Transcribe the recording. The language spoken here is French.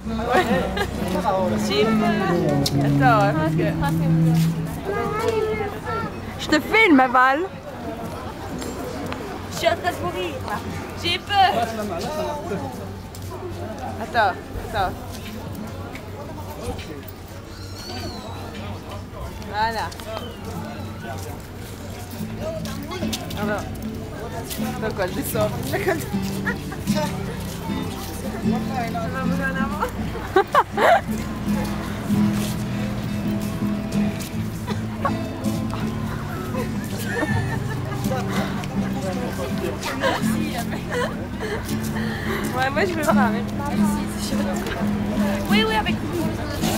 Ouais. Attends, hein, parce que... Je te filme, Val. Je suis en train de mourir là. J'ai peur. Attends. Voilà. Alors. Attends quoi, je descends. Ça va bouger en avant. Ouais, moi je veux pas. Merci, c'est chouette. Oui, avec vous.